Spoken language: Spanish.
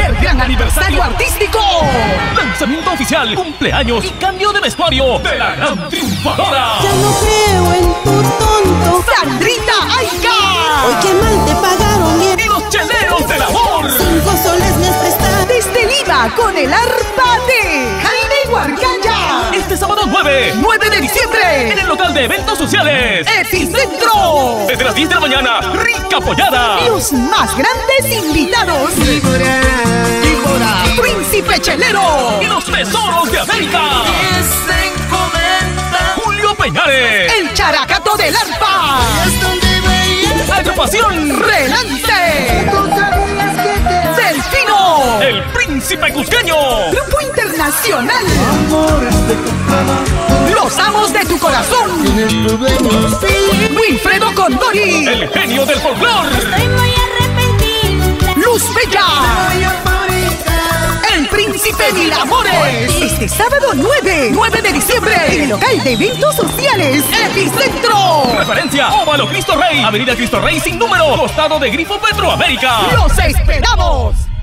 primer gran aniversario artístico. Lanzamiento oficial, cumpleaños y cambio de vestuario de la gran triunfadora. Ya no creo en tu tonto Sandrita Aica. Hoy qué mal te pagaron bien. Y los cheleros del amor. 5 soles me has prestado. Desde Lima con el arpa de Jaime Huarcaya. Este sábado 9 de diciembre en el local de eventos sociales Epicentro. desde las 10 de la mañana. Rica Pollada. Los más grandes invitados. Príncipe Chelero. Y los tesoros de América. Julio Peñares. El Characato del arpa. Agrupación Relance. Delfino. El Príncipe Cusqueño. Grupo Internacional. Los amos de tu corazón. Wilfredo Condori. El genio del folclor. Estoy muy arrepentida. Luz Bella. El Príncipe Miramores. Este sábado 9 de diciembre en el local de eventos sociales Epicentro. Referencia: Óvalo Cristo Rey, Avenida Cristo Rey sin número, costado de Grifo Petroamérica. ¡Los esperamos!